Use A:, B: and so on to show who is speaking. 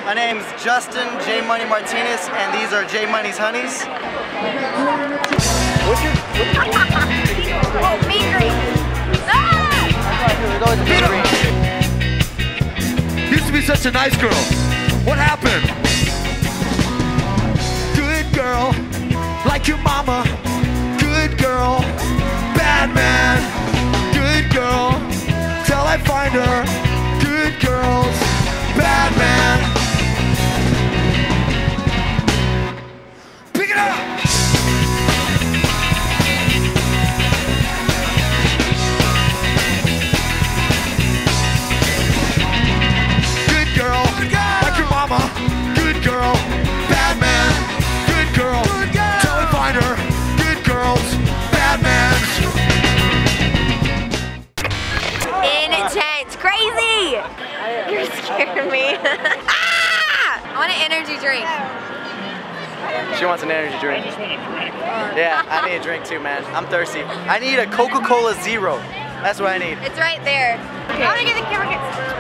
A: My name's Justin J Money Martinez, and these are J Money's honeys. What's your?
B: Oh, mean green.
C: Used to be such a nice girl. What happened? Good girl, like your mama. Good girl, bad man. Good girl, till I find her. Good girls, bad man. Pick it up! Good girl, like your mama. Good girl, bad man. Good girl, till I find her. Good girls, bad man.
B: Intense, crazy. You're scaring me. Ah! I want an energy drink.
A: She wants an energy drink. Yeah, I need a drink too, man. I'm thirsty. I need a Coca-Cola Zero. That's what I need.
B: It's right there. Okay. I want to get the camera.